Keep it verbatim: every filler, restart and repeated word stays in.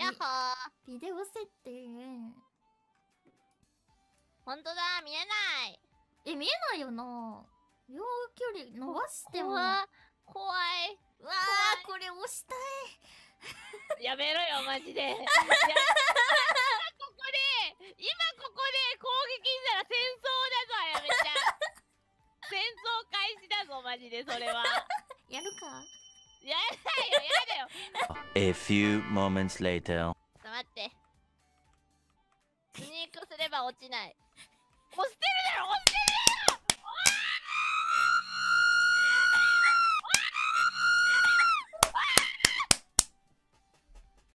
やっほー。 ビデオ設定。 ほんとだ、見えない。 え、見えないよな。両距離伸ばしても。 怖怖い。 うわー、これ押したい。やめろよ、マジで。今ここで、今ここで攻撃したら戦争だぞ、あやめちゃん。戦争開始だぞ、マジで、それは。 やるか。 やだよ、やだよ。 A few moments later. ちょっと待って。スニークすれば落ちない。押してるだろ、押してる